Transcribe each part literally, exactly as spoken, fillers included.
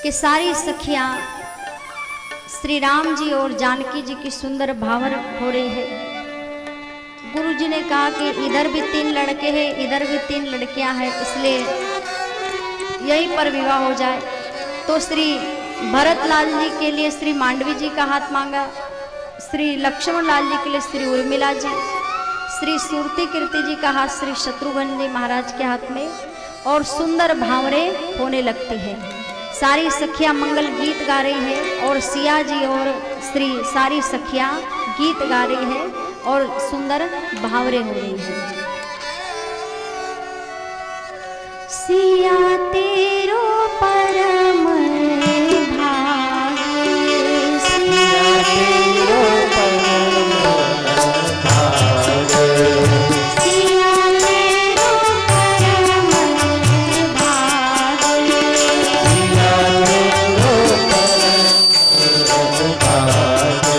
कि सारी सखियां श्री राम जी और जानकी जी की सुंदर भावर हो रही है। गुरु जी ने कहा कि इधर भी तीन लड़के हैं, इधर भी तीन लड़कियां हैं, इसलिए यहीं पर विवाह हो जाए। तो श्री भरत लाल जी के लिए श्री मांडवी जी का हाथ मांगा, श्री लक्ष्मण लाल जी के लिए श्री उर्मिला जी, श्री सुरती कीर्ति जी का हाथ श्री शत्रुघ्न जी महाराज के हाथ में, और सुंदर भावरे होने लगती है। सारी सखियां मंगल गीत गा रही है और सिया जी और श्री सारी सखियां गीत गा रही है और सुंदर भावरे हो रही है। सिया तेरो परम भागे, सिया तेरो परम भागे, सिया तेरो परम भागे, सिया तेरो परम भागे।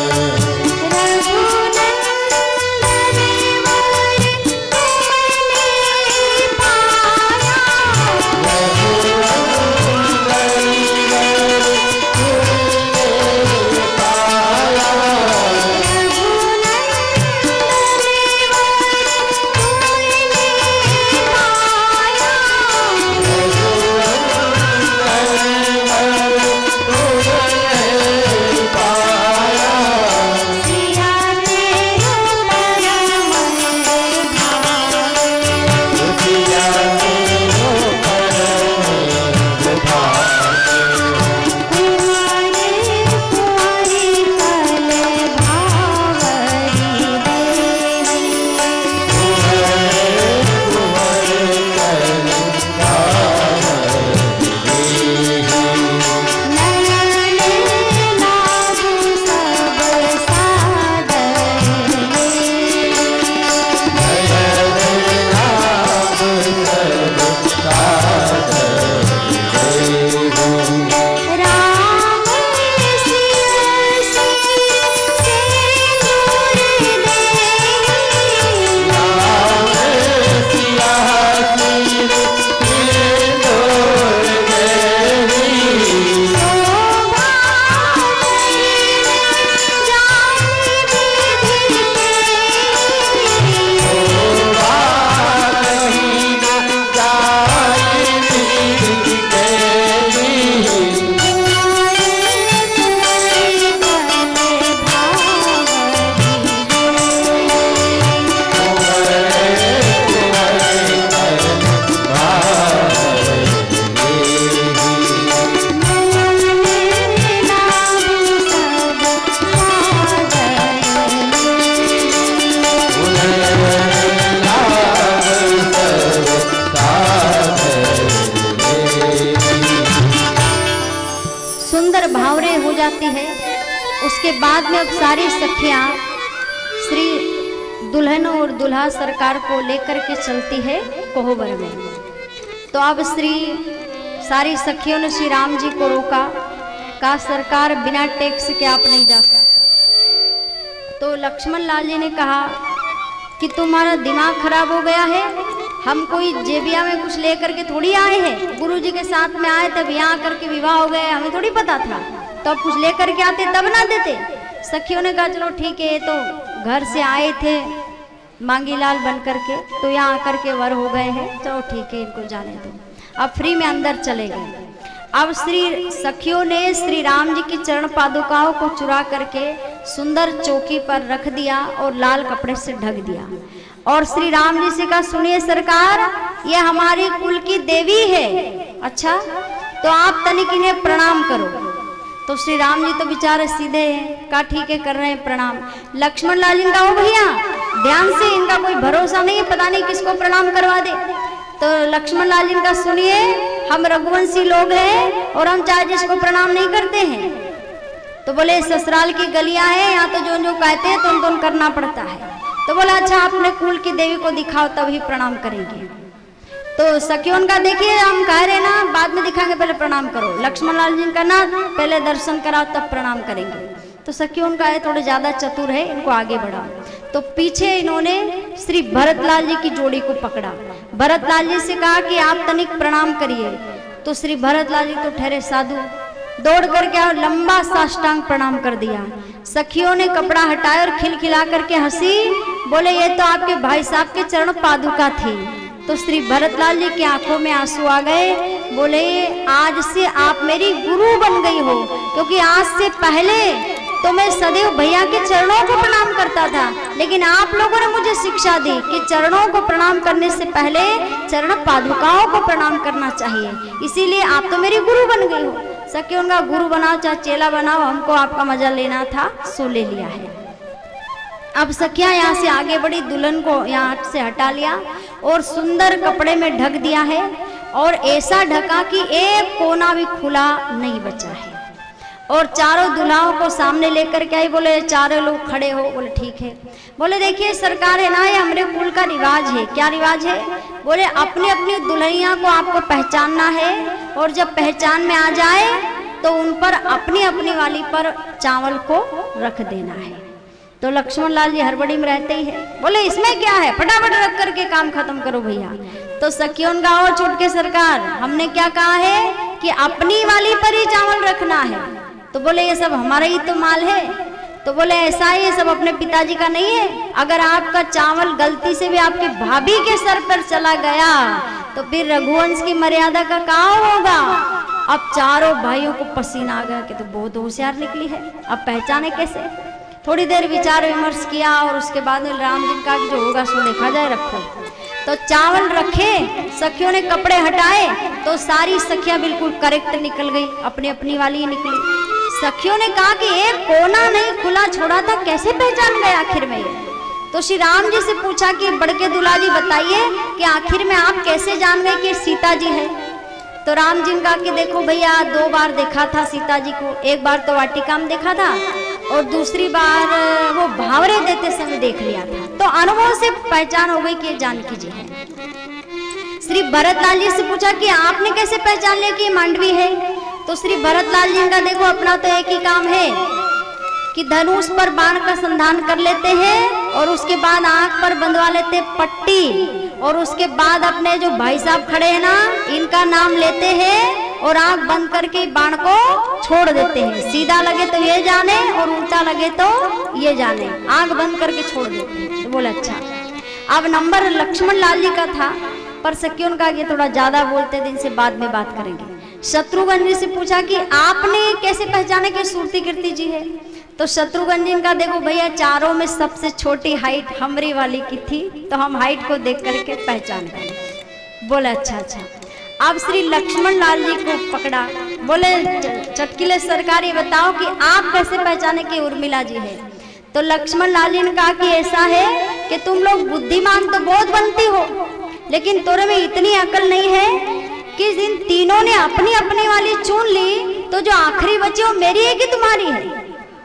उसके बाद में अब सारी सखियां श्री दुल्हन और दुल्हा सरकार को लेकर के चलती है कोहबर में। तो अब श्री सारी सखियों ने श्री राम जी को रोका, कहा सरकार बिना टैक्स के आप नहीं जा सकते। तो लक्ष्मण लाल जी ने कहा कि तुम्हारा दिमाग खराब हो गया है, हम कोई जेबिया में कुछ लेकर के थोड़ी आए हैं, गुरु जी के साथ में आए तब यहाँ करके विवाह हो गए, हमें थोड़ी पता था, तो अब कुछ लेकर के आते तब ना देते। सखियों ने कहा चलो ठीक है, तो घर से आए थे मांगी लाल बन करके, तो यहाँ आकर के वर हो गए हैं, चलो ठीक है इनको जाने दो। अब फ्री में अंदर चले गए। अब श्री सखियों ने श्री राम जी की चरण पादुकाओं को चुरा करके सुंदर चौकी पर रख दिया और लाल कपड़े से ढक दिया, और श्री राम जी से कहा सुनिए सरकार, ये हमारी कुल की देवी है, अच्छा तो आप तनिक इन्हें प्रणाम करो। तो श्री राम जी तो बेचारे सीधे हैं, कहा ठीक है कर रहे हैं प्रणाम। लक्ष्मण लाल जी का हो भैया ध्यान से, इनका कोई भरोसा नहीं है, पता नहीं किसको प्रणाम करवा दे। तो लक्ष्मण लाल जी का सुनिए, हम रघुवंशी लोग हैं और हम चाहे जिसको प्रणाम नहीं करते हैं। तो बोले ससुराल की गलियां हैं, यहाँ तो जो जो कहते हैं तुम तुम करना पड़ता है। तो बोला अच्छा अपने कुल की देवी को दिखाओ तभी प्रणाम करेंगे। तो सखियों का देखिए हम कह रहे ना बाद में दिखाएंगे, पहले प्रणाम करो। लक्ष्मण लाल जी का ना पहले दर्शन कराओ तब प्रणाम करेंगे। तो सखियों का है थोड़े ज्यादा चतुर है, इनको आगे बढ़ाओ। तो पीछे इन्होंने श्री भरत लाल जी की जोड़ी को पकड़ा। भरत लाल जी से कहा कि आप तनिक प्रणाम करिए। तो श्री भरत लाल जी तो ठहरे साधु, दौड़ करके और लंबा साष्टांग प्रणाम कर दिया। सखियों ने कपड़ा हटाया और खिलखिला करके हंसी, बोले ये तो आपके भाई साहब के चरण पादुका थी। तो श्री भरतलाल जी की आंखों में आंसू आ गए, बोले आज से आप मेरी गुरु बन गई हो, क्योंकि आज से पहले तो मैं सदैव भैया के चरणों को प्रणाम करता था, लेकिन आप लोगों ने मुझे शिक्षा दी कि चरणों को प्रणाम करने से पहले चरण पादुकाओं को प्रणाम करना चाहिए, इसीलिए आप तो मेरी गुरु बन गई हो। सखी उनका गुरु बनाओ चाहे चेला बनाओ, हमको आपका मजा लेना था सो ले लिया है। अब सखियां यहाँ से आगे बढ़ी, दुल्हन को यहाँ से हटा लिया और सुंदर कपड़े में ढक दिया है, और ऐसा ढका कि एक कोना भी खुला नहीं बचा है। और चारों दुल्हाओं को सामने लेकर के आई, बोले चारों लोग खड़े हो। बोले ठीक है। बोले देखिए सरकार है ना, ये हमारे कुल का रिवाज है। क्या रिवाज है? बोले अपनी अपनी दुल्हनिया को आपको पहचानना है, और जब पहचान में आ जाए तो उन पर अपनी अपनी वाली पर चावल को रख देना है। तो लक्ष्मण लाल जी हड़बड़ी में रहते ही है, बोले इसमें क्या है, फटाफट रख करके काम खत्म करो भैया। तो सखियों ने कहा और छूट के सरकार, हमने क्या कहा है कि अपनी वाली पर ही चावल रखना है। तो बोले ये सब हमारा ही तो माल है। तो बोले ऐसा ही, ये सब अपने पिताजी का नहीं है। अगर आपका चावल गलती से भी आपकी भाभी के सर पर चला गया तो फिर रघुवंश की मर्यादा का क्या होगा। अब चारों भाइयों को पसीना आ गया कि तो बहुत होशियार निकली है, अब पहचाने कैसे। थोड़ी देर विचार विमर्श किया और उसके बाद में राम जी का जो होगा सो देखा जाए, रखो। तो चावल रखे, सखियों ने कपड़े हटाए तो सारी सखियां बिल्कुल करेक्ट निकल गई, अपनी अपनी वाली ही निकली। सखियों ने कहा कि एक कोना नहीं खुला छोड़ा था, कैसे पहचान गए आखिर में ये। तो श्री राम जी से पूछा कि बड़के दूल्हा जी बताइए कि आखिर में आप कैसे जान गए कि सीता जी है। तो राम जी ने कहा कि देखो भैया, दो बार देखा था सीता जी को, एक बार तो वाटिका में देखा था और दूसरी बार वो भावरे देते समय देख लिया था, तो अनुभव से पहचान हो गई कि जानकी जी है। श्री भरतलाल जी से पूछा कि आपने कैसे पहचान लिया कि मांडवी है। तो श्री भरतलाल जी का देखो अपना तो एक ही काम है कि धनुष पर बाण का संधान कर लेते हैं और उसके बाद आंख पर बंधवा लेते पट्टी, और उसके बाद अपने जो भाई साहब खड़े हैं ना, इनका नाम लेते हैं और आंख बंद करके बाण को छोड़ देते हैं। सीधा लगे तो ये जाने और उल्टा लगे तो ये जाने, आंख बंद करके छोड़ देते हैं। तो बोले अच्छा। अब नंबर लक्ष्मण लाल जी का था, पर सखियों का ये थोड़ा ज्यादा बोलते दिन से बाद में बात करेंगे। शत्रुघ्न जी से पूछा कि आपने कैसे पहचाने कि सुरती कीर्ति जी है। तो शत्रुघ्न जी का देखो भैया, चारों में सबसे छोटी हाइट हमरी वाली की थी, तो हम हाइट को देख करके पहचान गए। बोले अच्छा अच्छा। अब श्री लक्ष्मण लाल जी को पकड़ा, बोले चटकीले सरकार ये बताओ कि आप कैसे पहचाने कि उर्मिला जी है। तो लक्ष्मण लाल जी ने कहा कि ऐसा है कि तुम लोग बुद्धिमान तो बहुत बनती हो, लेकिन तोरे में इतनी अकल नहीं है कि इन तीनों ने अपनी अपनी वाली चुन ली, तो जो आखिरी बची वो मेरी है कि तुम्हारी है।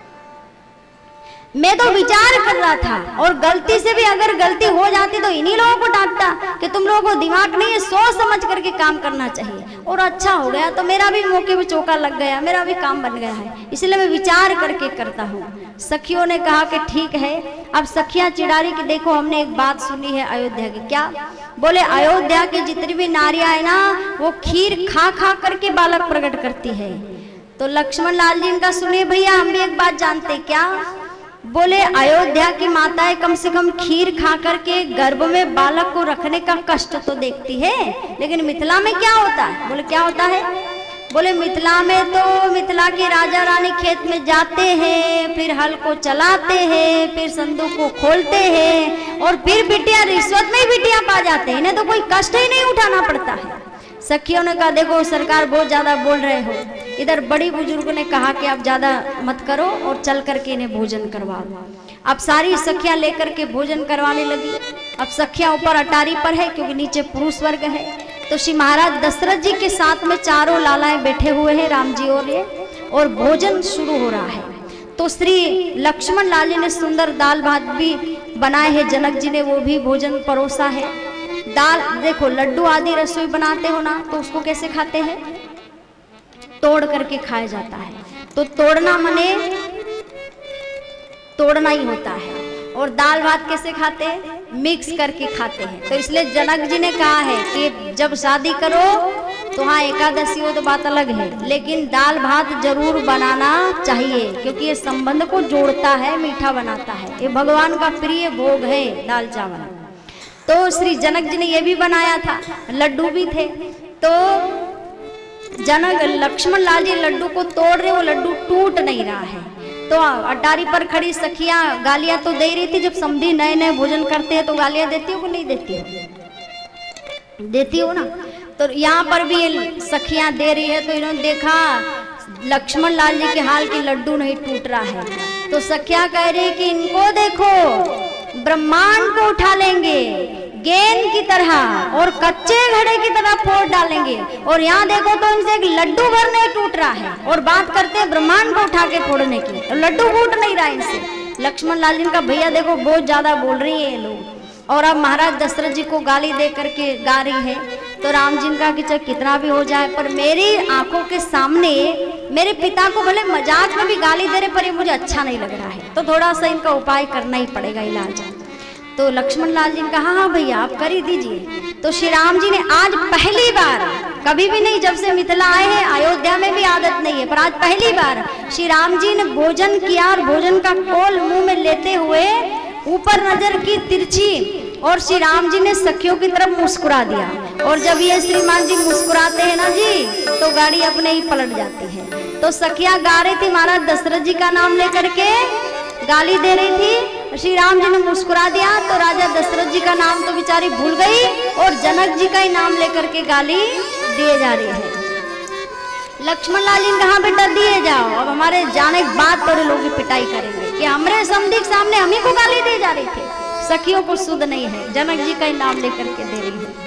मैं तो विचार कर रहा था, और गलती से भी अगर गलती हो जाती तो इन्हीं लोगों को डांटता कि तुम लोगों को दिमाग नहीं है, सोच समझ करके काम करना चाहिए। और अच्छा हो गया, तो मेरा भी मौके पे चौका लग गया, मेरा भी काम बन गया है, इसलिए मैं विचार करके करता हूँ। सखियों ने कहा कि ठीक है। अब सखियां चिड़ारी की देखो, हमने एक बात सुनी है अयोध्या की। क्या? बोले अयोध्या की जितनी भी नारियां है ना, वो खीर खा खा करके बालक प्रकट करती है। तो लक्ष्मण लाल जी का सुनिए भैया, हम भी एक बात जानते। क्या? बोले अयोध्या की माताएं कम से कम खीर खा करके गर्भ में बालक को रखने का कष्ट तो देखती है, लेकिन मिथिला में क्या होता है? बोले क्या होता है? बोले मिथिला में तो मिथिला के राजा रानी खेत में जाते हैं, फिर हल को चलाते हैं, फिर संदूक को खोलते हैं, और फिर बिटिया रिश्वत में ही बिटिया पा जाते हैं, इन्हें तो कोई कष्ट ही नहीं उठाना पड़ता है। सखियों ने कहा देखो सरकार बहुत ज्यादा बोल रहे हो। इधर बड़ी बुजुर्गों ने कहा कि आप ज्यादा मत करो और चल करके इन्हें भोजन करवाओ। अब सारी सखियां लेकर के भोजन करवाने लगी। अब सखियां ऊपर अटारी पर है क्योंकि नीचे पुरुष वर्ग है। तो श्री महाराज दशरथ जी के साथ में चारों लालाएं बैठे हुए हैं, राम जी और ये, और भोजन शुरू हो रहा है। तो श्री लक्ष्मण लाल जी ने सुंदर दाल भात भी बनाए हैं, जनक जी ने वो भी भोजन परोसा है। दाल देखो, लड्डू आदि रसोई बनाते हो ना, तो उसको कैसे खाते हैं? तोड़ करके खाया जाता है। तो तोड़ना मने तोड़ना ही होता है। और दाल भात कैसे खाते हैं? मिक्स करके खाते हैं। तो इसलिए जनक जी ने कहा है कि जब शादी करो तो हाँ एकादशी हो तो बात अलग है, लेकिन दाल भात जरूर बनाना चाहिए क्योंकि ये संबंध को जोड़ता है, मीठा बनाता है। ये भगवान का प्रिय भोग है दाल चावल। तो श्री जनक जी ने ये भी बनाया था, लड्डू भी थे। तो जनक लक्ष्मण लाल जी लड्डू को तोड़ रहे, वो लड्डू टूट नहीं रहा है। तो अटारी पर खड़ी सखियां गालियां तो दे रही थी। जब समधी नए नए भोजन करते हैं तो गालियां देती हो कि नहीं देती हो? देती हो ना। तो यहाँ पर भी ये सखियां दे रही है, तो इन्होंने देखा लक्ष्मण लाल जी के हाल की लड्डू नहीं टूट रहा है। तो सखियां कह रही कि इनको देखो ब्रह्मांड को उठा लेंगे गेंद की तरह और कच्चे घड़े की तरह फोड़ डालेंगे, और यहाँ देखो तो इनसे एक लड्डू भर नहीं टूट रहा है, और बात करते हैं ब्रह्मांड को उठा के फोड़ने की, तो लड्डू फूट नहीं रहा इनसे। लक्ष्मण लाल जी का भैया देखो बहुत ज्यादा बोल रही है ये लोग। और अब महाराज दशरथ जी को गाली दे करके गा रही है। तो राम जी का कि चाहे कितना भी हो जाए, पर मेरी आंखों के सामने मेरे पिता को भले मजाक में भी गाली दे रहे, पर ये मुझे अच्छा नहीं लग रहा है, तो थोड़ा सा इनका उपाय करना ही पड़ेगा, इलाज। तो लक्ष्मण लाल जी ने कहा हाँ भैया आप कर ही दीजिए। तो श्री राम जी ने आज पहली बार, कभी भी नहीं जब से मिथिला आए हैं, अयोध्या में भी आदत नहीं है, पर आज पहली बार श्री राम जी ने भोजन किया और भोजन का कोल मुंह में लेते हुए ऊपर नजर की तिरछी, और श्री राम जी ने सखियों की तरफ मुस्कुरा दिया। और जब ये श्रीमान जी मुस्कुराते हैं ना जी, तो गाड़ी अपने ही पलट जाती है। तो सखियां गा रही थी, महाराज दशरथ जी का नाम लेकर के गाली दे रही थी, श्री राम जी ने मुस्कुरा दिया, तो राजा दशरथ जी का नाम तो बेचारी भूल गई और जनक जी का ही नाम लेकर के गाली दिए जा रही है। लक्ष्मण लाल जी ने कहा बेटा दिए जाओ, अब हमारे जाने के बाद थोड़े लोग पिटाई करेंगे कि हमारे समधी के सामने हम ही को गाली दे जा रही थे। सखियों को सुध नहीं है, जनक जी का ही नाम लेकर के दे रही है।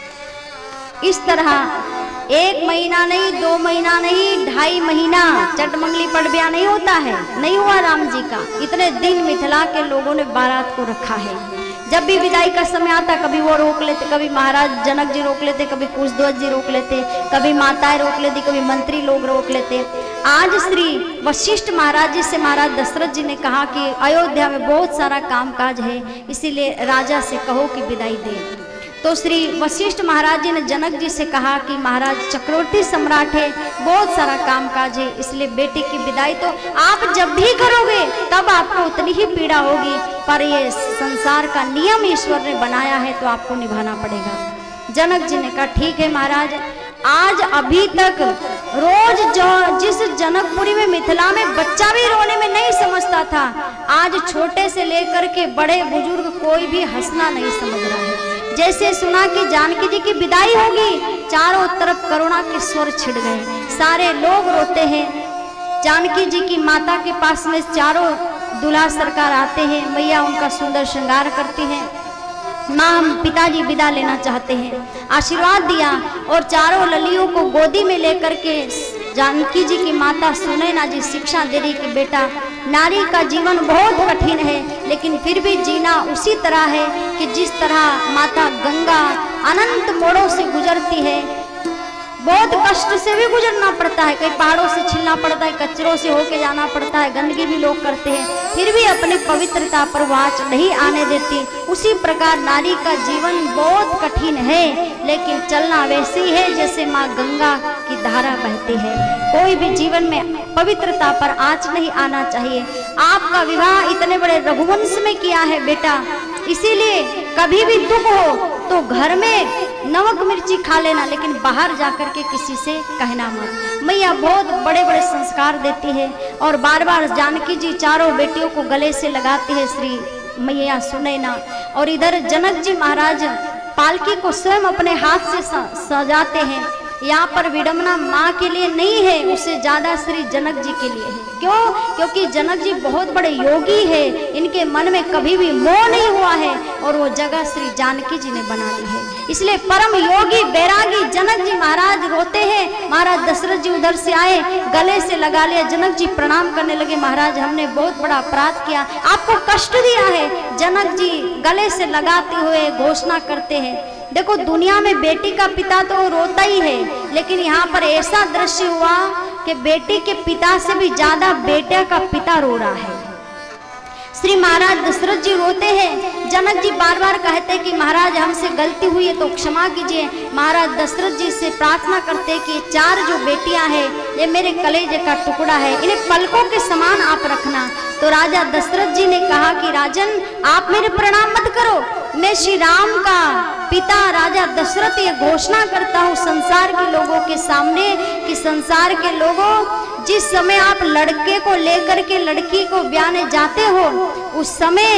इस तरह एक महीना नहीं, दो महीना नहीं, ढाई महीना चटमंगली पड़बिया नहीं होता है, नहीं हुआ राम जी का। इतने दिन मिथिला के लोगों ने बारात को रखा है। जब भी विदाई का समय आता, कभी वो रोक लेते, कभी महाराज जनक जी रोक लेते, कभी कुशध्वज जी रोक लेते, कभी माताएं रोक लेती, कभी मंत्री लोग रोक लेते। आज श्री वशिष्ठ महाराज जी से महाराज दशरथ जी ने कहा कि अयोध्या में बहुत सारा कामकाज है, इसीलिए राजा से कहो कि विदाई दे। तो श्री वशिष्ठ महाराज जी ने जनक जी से कहा कि महाराज चक्रवर्ती सम्राट है, बहुत सारा कामकाज है, इसलिए बेटी की विदाई तो आप जब भी करोगे तब आपको उतनी ही पीड़ा होगी, पर ये संसार का नियम ईश्वर ने बनाया है तो आपको निभाना पड़ेगा। जनक जी ने कहा ठीक है महाराज। आज अभी तक रोज जो जिस जनकपुरी में मिथिला में बच्चा भी रोने में नहीं समझता था, आज छोटे से लेकर के बड़े बुजुर्ग कोई भी हंसना नहीं समझ रहा है। जैसे सुना कि जानकी जी की विदाई होगी, चारों तरफ करुणा के स्वर छिड़ गए, सारे लोग रोते हैं। जानकी जी की माता के पास में चारों दूल्हा सरकार आते हैं, मैया उनका सुंदर श्रृंगार करती हैं। माँ हम पिताजी विदा लेना चाहते हैं, आशीर्वाद दिया, और चारों ललियों को गोदी में लेकर के जानकी जी की माता सुनैना जी शिक्षा दे रही कि बेटा नारी का जीवन बहुत कठिन है, लेकिन फिर भी जीना उसी तरह है कि जिस तरह माता गंगा अनंत मोड़ों से गुजरती है। बहुत कष्ट से भी गुजरना पड़ता है, कई पहाड़ों से छिलना पड़ता है, कचरों से होके जाना पड़ता है, गंदगी भी लोग करते हैं, फिर भी अपनी पवित्रता पर वाच नहीं आने देती। उसी प्रकार नारी का जीवन बहुत कठिन है, लेकिन चलना वैसे ही है जैसे माँ गंगा की धारा बहती है। कोई भी जीवन में पवित्रता पर आँच नहीं आना चाहिए। आपका विवाह इतने बड़े रघुवंश में किया है बेटा, इसीलिए कभी भी दुख हो तो घर में नमक मिर्ची खा लेना, लेकिन बाहर जाकर के किसी से कहना मत। मैया बहुत बड़े बड़े संस्कार देती है, और बार बार जानकी जी चारों बेटियों को गले से लगाती है श्री मैया सुनैना। और इधर जनक जी महाराज पालकी को स्वयं अपने हाथ से सजाते हैं। यहाँ पर विडम्बना माँ के लिए नहीं है, उससे ज्यादा श्री जनक जी के लिए है। क्यों? क्योंकि जनक जी बहुत बड़े योगी है, इनके मन में कभी भी मोह नहीं हुआ है, और वो जगह श्री जानकी जी ने बना ली है। इसलिए परम योगी बैरागी जनक जी महाराज रोते हैं। महाराज दशरथ जी उधर से आए, गले से लगा लिया, जनक जी प्रणाम करने लगे, महाराज हमने बहुत बड़ा अपराध किया, आपको कष्ट दिया है। जनक जी गले से लगाते हुए घोषणा करते हैं, देखो दुनिया में बेटी का पिता तो रोता ही है, लेकिन यहाँ पर ऐसा दृश्य हुआ कि बेटी के पिता से भी ज्यादा बेटे का पिता रो रहा है। श्री महाराज दशरथ जी रोते हैं। जनक जी बार बार कहते हैं कि महाराज हमसे गलती हुई है तो क्षमा कीजिए। महाराज दशरथ जी से प्रार्थना करते हैं कि चार जो बेटियां हैं ये मेरे कलेजे का टुकड़ा है, इन्हें पलकों के समान आप रखना। तो राजा दशरथ जी ने कहा कि राजन आप मेरे प्रणाम मत करो, मैं श्री राम का पिता राजा दशरथ ये घोषणा करता हूँ संसार के लोगों के सामने कि संसार के लोगों, जिस समय आप लड़के को लेकर के लड़की को ब्याहने जाते हो उस समय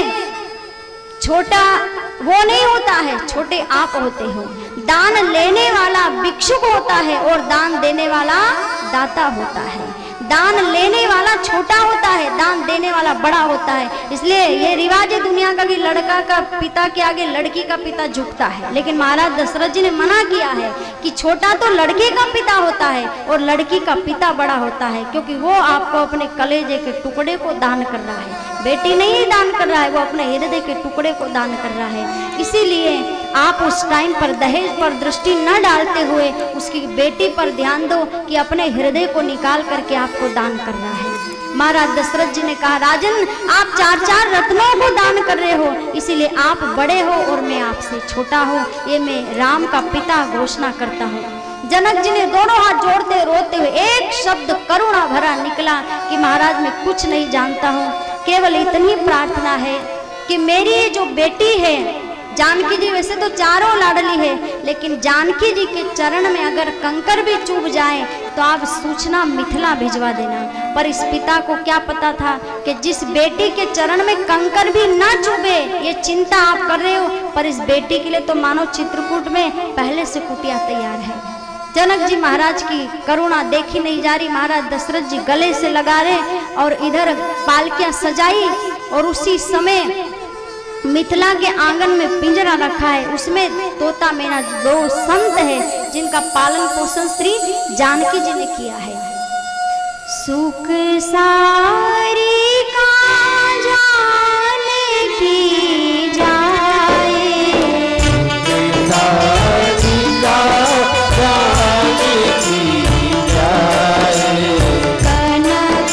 छोटा वो नहीं होता है, छोटे आप होते हो। दान लेने वाला भिक्षुक होता है और दान देने वाला दाता होता है। दान लेने वाला छोटा होता है, दान देने वाला बड़ा होता है। इसलिए ये रिवाज है दुनिया का कि लड़का का पिता के आगे लड़की का पिता झुकता है, लेकिन महाराज दशरथ जी ने मना किया है कि छोटा तो लड़के का पिता होता है और लड़की का पिता बड़ा होता है, क्योंकि वो आपको अपने कलेजे के टुकड़े को दान कर रहा है। बेटी नहीं दान कर रहा है, वो अपने हृदय के टुकड़े को दान कर रहा है। इसीलिए आप उस टाइम पर दहेज पर दृष्टि न डालते हुए उसकी बेटी पर ध्यान दो कि अपने हृदय को निकाल करके आपको दान कर रहा है। महाराज दशरथ जी ने कहा राजन आप चार चार रत्नों को दान कर रहे हो, इसीलिए आप बड़े हो और मैं आपसे छोटा हूँ, ये मैं राम का पिता घोषणा करता हूँ। जनक जी ने दोनों हाथ जोड़ते रोते हुए एक शब्द करुणा भरा निकला कि महाराज मैं कुछ नहीं जानता हूँ, केवल इतनी प्रार्थना है कि मेरी जो बेटी है जानकी जी, वैसे तो चारों लाडली है, लेकिन जानकी जी के चरण में अगर कंकर भी चुभ जाए तो आप सूचना मिथिला भिजवा देना। पर इस पिता को क्या पता था कि जिस बेटी के चरण में कंकर भी ना चुभे, ये चिंता आप कर रहे हो, पर इस बेटी के लिए तो मानो चित्रकूट में पहले से कुटिया तैयार है। जनक जी महाराज की करुणा देखी नहीं जा रही, महाराज दशरथ जी गले से लगा रहे और इधर पालकियां सजाई और उसी समय मिथिला के आंगन में पिंजरा रखा है, उसमें तोता मैना दो संत है जिनका पालन पोषण श्री जानकी जी ने किया है। सुख सारी का जाने की जाए, सारी का जाने की जाए, कनक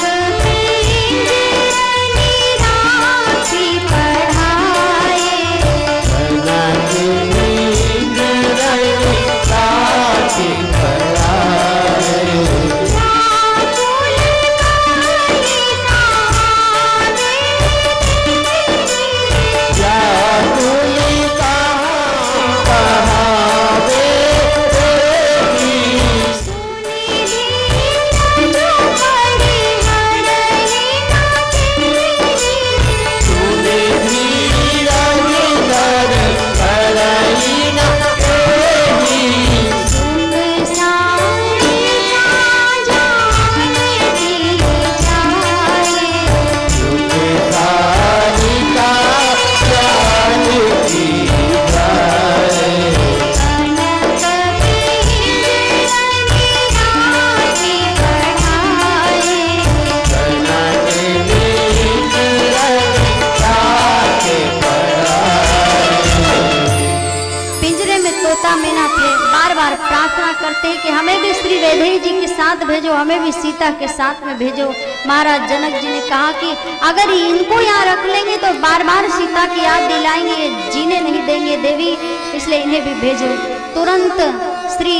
करते हैं कि हमें भी श्री वैदेही जी के साथ भेजो, हमें भी सीता के साथ में भेजो। महाराज जनक जी ने कहा कि अगर इनको यहाँ रख लेंगे तो बार बार सीता की याद दिलाएंगे, ये जीने नहीं देंगे देवी, इसलिए इन्हें भी भेजो। तुरंत श्री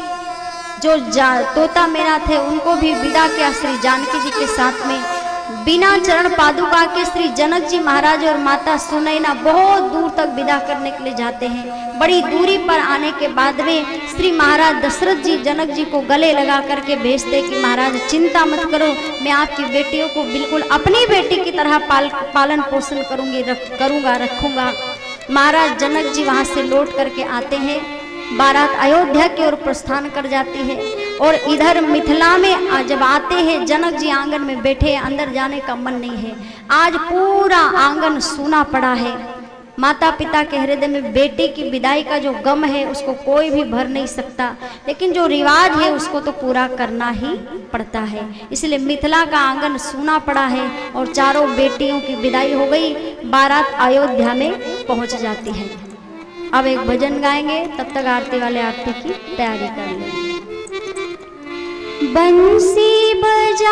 जो तोता मैना थे उनको भी विदा किया श्री जानकी जी के साथ में। बिना चरण पादुका के श्री जनक जी महाराज और माता सुनैना बहुत दूर तक विदा करने के लिए जाते हैं। बड़ी दूरी पर आने के बाद में श्री महाराज दशरथ जी जनक जी को गले लगा करके भेजते कि महाराज चिंता मत करो, मैं आपकी बेटियों को बिल्कुल अपनी बेटी की तरह पाल पालन पोषण करूंगी रख, करूंगा रखूंगा। महाराज जनक जी वहां से लौट करके आते हैं, बारात अयोध्या की ओर प्रस्थान कर जाती है और इधर मिथिला में जब आते हैं जनक जी आंगन में बैठे, अंदर जाने का मन नहीं है। आज पूरा आंगन सूना पड़ा है। माता पिता के हृदय में बेटी की विदाई का जो गम है उसको कोई भी भर नहीं सकता, लेकिन जो रिवाज है उसको तो पूरा करना ही पड़ता है। इसलिए मिथिला का आंगन सूना पड़ा है और चारों बेटियों की विदाई हो गई, बारात अयोध्या में पहुंच जाती है। अब एक भजन गाएंगे, तब तक आरती वाले आरती की तैयारी कर लें। बंसी बजा